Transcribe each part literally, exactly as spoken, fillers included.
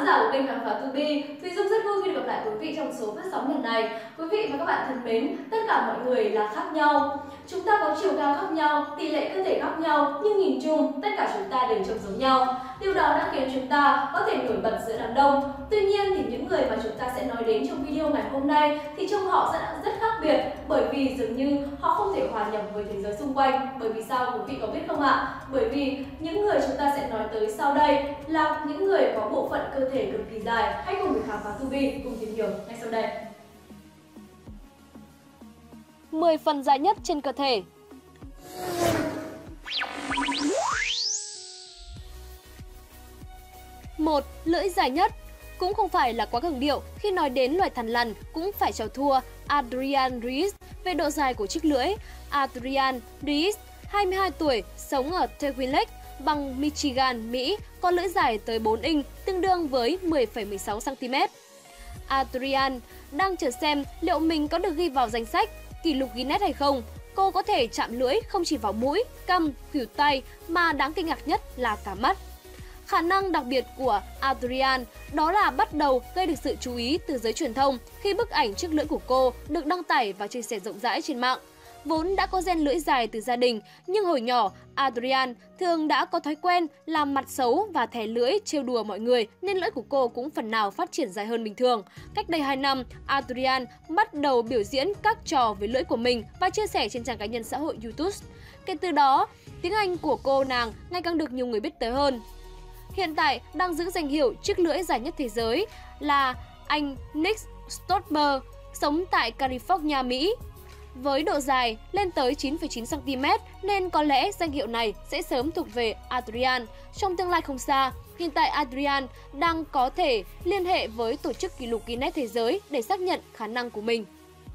khán giả của kênh Khám phá Tubi, Thùy Dung rất vui khi được gặp lại quý vị trong số phát sóng lần này. Quý vị và các bạn thân mến, tất cả mọi người là khác nhau. Chúng ta có chiều cao khác nhau, tỷ lệ cơ thể khác nhau, nhưng nhìn chung tất cả chúng ta đều trông giống nhau. Điều đó đã khiến chúng ta có thể nổi bật giữa đám đông. Tuy nhiên thì những người mà chúng ta sẽ nói đến trong video ngày hôm nay thì trông họ rất rất khác biệt, bởi vì dường như họ không thể hòa nhập với thế giới xung quanh. Bởi vì sao quý vị có biết không ạ? Bởi vì những người chúng ta sẽ nói tới sau đây là những người có bộ phận cơ thể cực kỳ dài. Hãy cùng Khám phá Tubi cùng tìm hiểu ngay sau đây. mười phần dài nhất trên cơ thể. một. Lưỡi dài nhất. Cũng không phải là quá cường điệu khi nói đến loài thằn lằn cũng phải chào thua Adrian Rees về độ dài của chiếc lưỡi. Adrian Rees, hai mươi hai tuổi, sống ở Twin Lake, bang Michigan, Mỹ, có lưỡi dài tới bốn inch, tương đương với mười phẩy mười sáu xăng ti mét. Adrian đang chờ xem liệu mình có được ghi vào danh sách kỷ lục Guinness hay không. Cô có thể chạm lưỡi không chỉ vào mũi, cằm, khuỷu tay mà đáng kinh ngạc nhất là cả mắt. Khả năng đặc biệt của Adrian đó là bắt đầu gây được sự chú ý từ giới truyền thông khi bức ảnh chiếc lưỡi của cô được đăng tải và chia sẻ rộng rãi trên mạng. Vốn đã có gen lưỡi dài từ gia đình, nhưng hồi nhỏ, Adrian thường đã có thói quen làm mặt xấu và thè lưỡi trêu đùa mọi người nên lưỡi của cô cũng phần nào phát triển dài hơn bình thường. Cách đây hai năm, Adrian bắt đầu biểu diễn các trò với lưỡi của mình và chia sẻ trên trang cá nhân xã hội YouTube. Kể từ đó, tiếng Anh của cô nàng ngày càng được nhiều người biết tới hơn. Hiện tại đang giữ danh hiệu chiếc lưỡi dài nhất thế giới là anh Nick Stotmer, sống tại California, Mỹ. Với độ dài lên tới chín phẩy chín xăng ti mét nên có lẽ danh hiệu này sẽ sớm thuộc về Adrian. Trong tương lai không xa, hiện tại Adrian đang có thể liên hệ với tổ chức kỷ lục Guinness Thế giới để xác nhận khả năng của mình.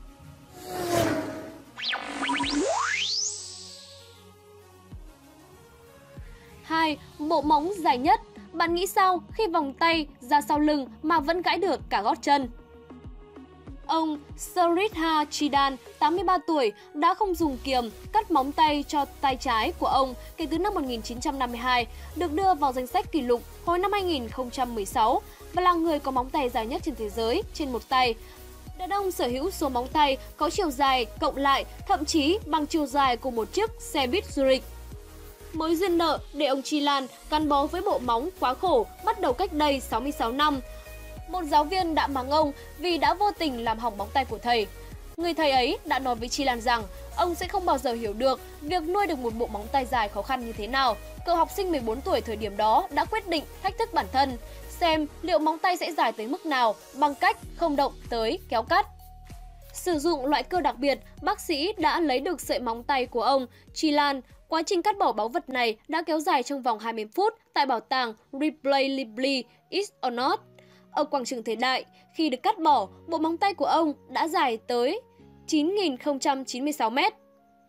hai. Bộ móng dài nhất. Bạn nghĩ sao khi vòng tay ra sau lưng mà vẫn gãi được cả gót chân? Ông Sridhar Chidan, tám mươi ba tuổi, đã không dùng kiềm cắt móng tay cho tay trái của ông kể từ năm một nghìn chín trăm năm mươi hai, được đưa vào danh sách kỷ lục hồi năm hai nghìn không trăm mười sáu và là người có móng tay dài nhất trên thế giới trên một tay. Đàn ông sở hữu số móng tay có chiều dài cộng lại thậm chí bằng chiều dài của một chiếc xe buýt Zurich. Mối duyên nợ để ông Chilan gắn bó với bộ móng quá khổ bắt đầu cách đây sáu mươi sáu năm. Một giáo viên đã mắng ông vì đã vô tình làm hỏng móng tay của thầy. Người thầy ấy đã nói với Chilan rằng ông sẽ không bao giờ hiểu được việc nuôi được một bộ móng tay dài khó khăn như thế nào. Cậu học sinh mười bốn tuổi thời điểm đó đã quyết định thách thức bản thân, xem liệu móng tay sẽ dài tới mức nào bằng cách không động tới kéo cắt. Sử dụng loại cơ đặc biệt, bác sĩ đã lấy được sợi móng tay của ông Chilan. Quá trình cắt bỏ báu vật này đã kéo dài trong vòng hai mươi phút tại bảo tàng Ripley Libby, East or Not. Ở quảng trường Thời Đại, khi được cắt bỏ, bộ móng tay của ông đã dài tới chín nghìn không trăm chín mươi sáu mét.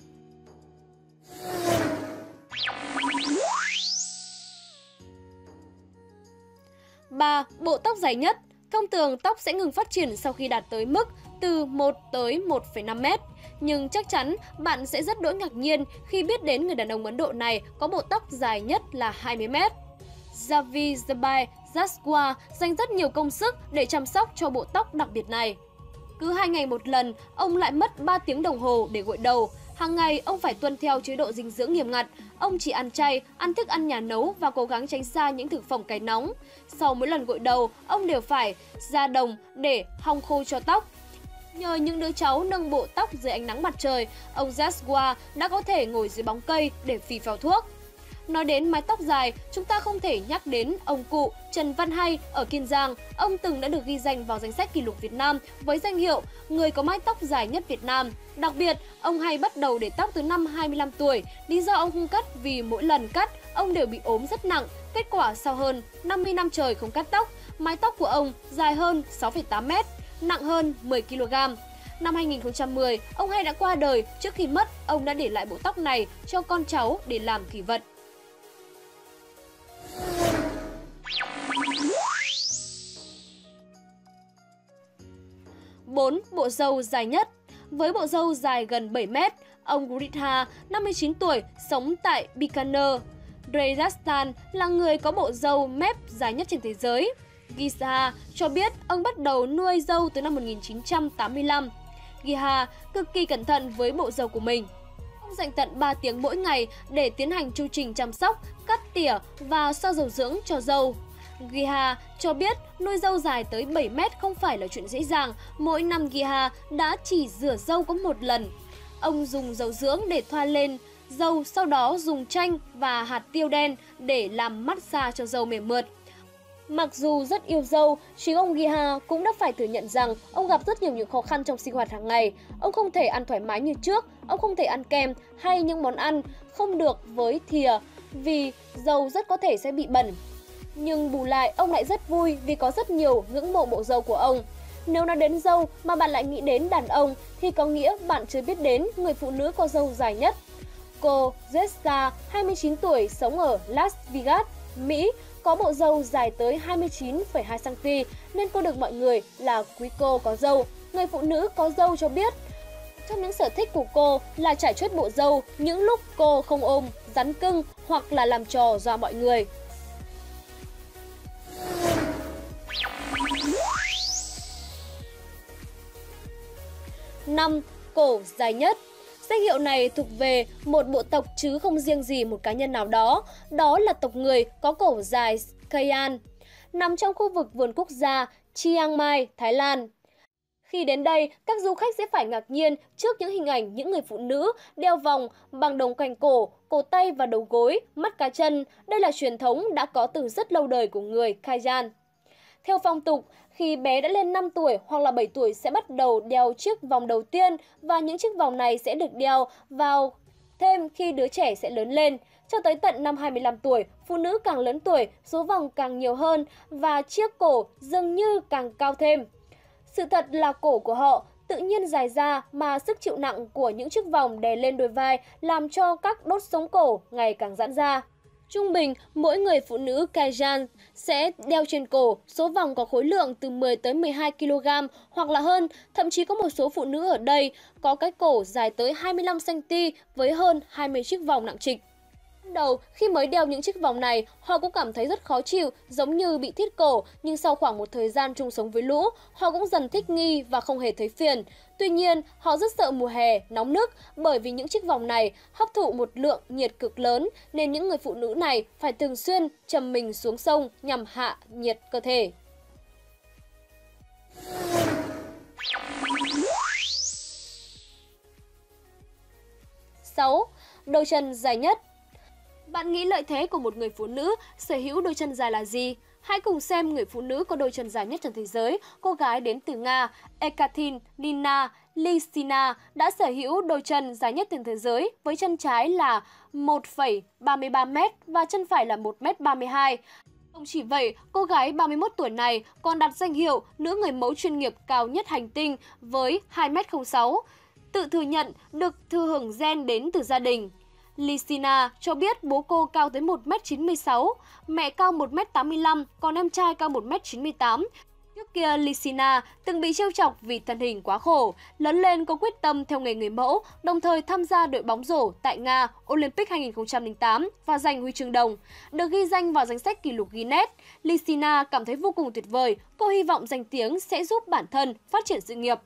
ba. Bộ tóc dài nhất. Thông thường tóc sẽ ngừng phát triển sau khi đạt tới mức từ một tới một phẩy năm mét. Nhưng chắc chắn bạn sẽ rất đỗi ngạc nhiên khi biết đến người đàn ông Ấn Độ này có bộ tóc dài nhất là hai mươi mét. Javi Zabai Jaswal dành rất nhiều công sức để chăm sóc cho bộ tóc đặc biệt này. Cứ hai ngày một lần, ông lại mất ba tiếng đồng hồ để gội đầu. Hàng ngày, ông phải tuân theo chế độ dinh dưỡng nghiêm ngặt. Ông chỉ ăn chay, ăn thức ăn nhà nấu và cố gắng tránh xa những thực phẩm cái nóng. Sau mỗi lần gội đầu, ông đều phải ra đồng để hong khô cho tóc. Nhờ những đứa cháu nâng bộ tóc dưới ánh nắng mặt trời, ông Jaswal đã có thể ngồi dưới bóng cây để phì phèo thuốc. Nói đến mái tóc dài, chúng ta không thể nhắc đến ông cụ Trần Văn Hay ở Kiên Giang. Ông từng đã được ghi danh vào danh sách kỷ lục Việt Nam với danh hiệu người có mái tóc dài nhất Việt Nam. Đặc biệt, ông Hay bắt đầu để tóc từ năm hai mươi lăm tuổi. Lý do ông không cắt vì mỗi lần cắt, ông đều bị ốm rất nặng. Kết quả sau hơn năm mươi năm trời không cắt tóc, mái tóc của ông dài hơn sáu phẩy tám mét, nặng hơn mười ki lô gam. Năm hai nghìn không trăm mười, ông Hay đã qua đời. Trước khi mất, ông đã để lại bộ tóc này cho con cháu để làm kỷ vật. bốn. Bộ râu dài nhất. Với bộ râu dài gần bảy mét, ông Gurita, năm mươi chín tuổi, sống tại Bikaner, Rajasthan, là người có bộ râu mép dài nhất trên thế giới. Giza cho biết ông bắt đầu nuôi dâu từ năm một nghìn chín trăm tám mươi lăm. Giza cực kỳ cẩn thận với bộ râu của mình. Ông dành tận ba tiếng mỗi ngày để tiến hành chu trình chăm sóc, cắt tỉa và xoa dầu dưỡng cho râu. Giza cho biết nuôi râu dài tới bảy mét không phải là chuyện dễ dàng. Mỗi năm Giza đã chỉ rửa râu có một lần. Ông dùng dầu dưỡng để thoa lên râu, sau đó dùng chanh và hạt tiêu đen để làm massage cho râu mềm mượt. Mặc dù rất yêu râu, chính ông Giza cũng đã phải thừa nhận rằng ông gặp rất nhiều những khó khăn trong sinh hoạt hàng ngày. Ông không thể ăn thoải mái như trước, ông không thể ăn kem hay những món ăn không được với thìa vì râu rất có thể sẽ bị bẩn. Nhưng bù lại, ông lại rất vui vì có rất nhiều ngưỡng mộ bộ râu của ông. Nếu nói đến râu mà bạn lại nghĩ đến đàn ông thì có nghĩa bạn chưa biết đến người phụ nữ có râu dài nhất. Cô Jessica, hai mươi chín tuổi, sống ở Las Vegas, Mỹ, có bộ râu dài tới hai mươi chín phẩy hai xăng-ti-mét nên cô được mọi người là quý cô có râu. Người phụ nữ có râu cho biết, trong những sở thích của cô là trải chuốt bộ râu những lúc cô không ôm, rắn cưng hoặc là làm trò dọa mọi người. năm. Cổ dài nhất. Danh hiệu này thuộc về một bộ tộc chứ không riêng gì một cá nhân nào đó, đó là tộc người có cổ dài Kayan, nằm trong khu vực vườn quốc gia Chiang Mai, Thái Lan. Khi đến đây, các du khách sẽ phải ngạc nhiên trước những hình ảnh những người phụ nữ đeo vòng bằng đồng quanh cổ, cổ tay và đầu gối, mắt cá chân. Đây là truyền thống đã có từ rất lâu đời của người Kayan. Theo phong tục, khi bé đã lên năm tuổi hoặc là bảy tuổi sẽ bắt đầu đeo chiếc vòng đầu tiên và những chiếc vòng này sẽ được đeo vào thêm khi đứa trẻ sẽ lớn lên. Cho tới tận năm hai mươi lăm tuổi, phụ nữ càng lớn tuổi, số vòng càng nhiều hơn và chiếc cổ dường như càng cao thêm. Sự thật là cổ của họ tự nhiên dài ra mà sức chịu nặng của những chiếc vòng đè lên đôi vai làm cho các đốt sống cổ ngày càng giãn ra. Trung bình, mỗi người phụ nữ Kayan sẽ đeo trên cổ số vòng có khối lượng từ mười tới mười hai ki lô gam hoặc là hơn. Thậm chí có một số phụ nữ ở đây có cái cổ dài tới hai mươi lăm xăng-ti-mét với hơn hai mươi chiếc vòng nặng trịch. Ban đầu, khi mới đeo những chiếc vòng này, họ cũng cảm thấy rất khó chịu, giống như bị thít cổ, nhưng sau khoảng một thời gian chung sống với lũ, họ cũng dần thích nghi và không hề thấy phiền. Tuy nhiên, họ rất sợ mùa hè, nóng nức, bởi vì những chiếc vòng này hấp thụ một lượng nhiệt cực lớn, nên những người phụ nữ này phải thường xuyên chầm mình xuống sông nhằm hạ nhiệt cơ thể. sáu. Đôi chân dài nhất. Bạn nghĩ lợi thế của một người phụ nữ sở hữu đôi chân dài là gì? Hãy cùng xem người phụ nữ có đôi chân dài nhất trên thế giới, cô gái đến từ Nga, Ekaterina Lysina đã sở hữu đôi chân dài nhất trên thế giới với chân trái là một phẩy ba mươi ba mét và chân phải là một phẩy ba mươi hai mét. Không chỉ vậy, cô gái ba mươi mốt tuổi này còn đạt danh hiệu nữ người mẫu chuyên nghiệp cao nhất hành tinh với hai mét không sáu, tự thừa nhận được thừa hưởng gen đến từ gia đình. Lysina cho biết bố cô cao tới một mét chín mươi sáu, mẹ cao một mét tám mươi lăm, còn em trai cao một mét chín mươi tám. Trước kia, Lysina từng bị trêu chọc vì thân hình quá khổ. Lớn lên cô quyết tâm theo nghề người mẫu, đồng thời tham gia đội bóng rổ tại Nga Olympic hai nghìn không trăm lẻ tám và giành huy chương đồng. Được ghi danh vào danh sách kỷ lục Guinness, Lysina cảm thấy vô cùng tuyệt vời. Cô hy vọng danh tiếng sẽ giúp bản thân phát triển sự nghiệp.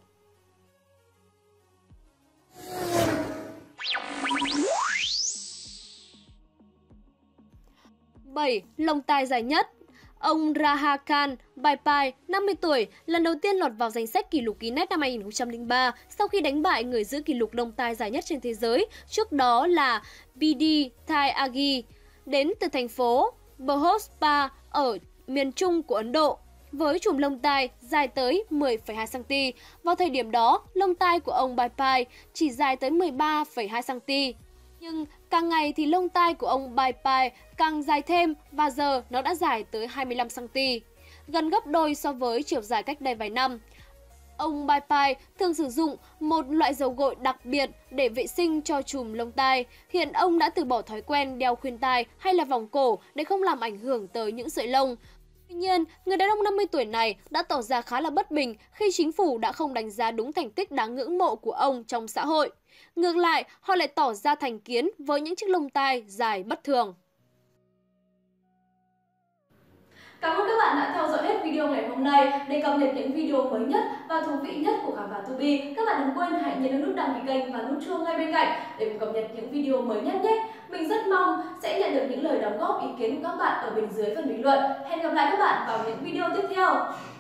bảy. Lông tai dài nhất. Ông Rahakhan Baipai, năm mươi tuổi, lần đầu tiên lọt vào danh sách kỷ lục Guinness năm hai nghìn không trăm lẻ ba sau khi đánh bại người giữ kỷ lục lông tai dài nhất trên thế giới, trước đó là Bidi Tyagi, đến từ thành phố Bhopal ở miền trung của Ấn Độ, với chùm lông tai dài tới mười phẩy hai xăng-ti-mét. Vào thời điểm đó, lông tai của ông Baipai chỉ dài tới mười ba phẩy hai xăng-ti-mét. Nhưng càng ngày thì lông tai của ông Baipai càng dài thêm và giờ nó đã dài tới hai mươi lăm xăng-ti-mét, gần gấp đôi so với chiều dài cách đây vài năm. Ông Baipai thường sử dụng một loại dầu gội đặc biệt để vệ sinh cho chùm lông tai. Hiện ông đã từ bỏ thói quen đeo khuyên tai hay là vòng cổ để không làm ảnh hưởng tới những sợi lông. Tuy nhiên, người đàn ông năm mươi tuổi này đã tỏ ra khá là bất bình khi chính phủ đã không đánh giá đúng thành tích đáng ngưỡng mộ của ông trong xã hội. Ngược lại, họ lại tỏ ra thành kiến với những chiếc lông tai dài bất thường. Cảm ơn các bạn đã theo dõi hết video ngày hôm nay. Để cập nhật những video mới nhất và thú vị nhất của Khám phá To Be, các bạn đừng quên hãy nhấn nút đăng ký kênh và nút chuông ngay bên cạnh để cùng cập nhật những video mới nhất nhé. Mình rất mong sẽ nhận được những lời đóng góp ý kiến của các bạn ở bên dưới phần bình luận. Hẹn gặp lại các bạn vào những video tiếp theo.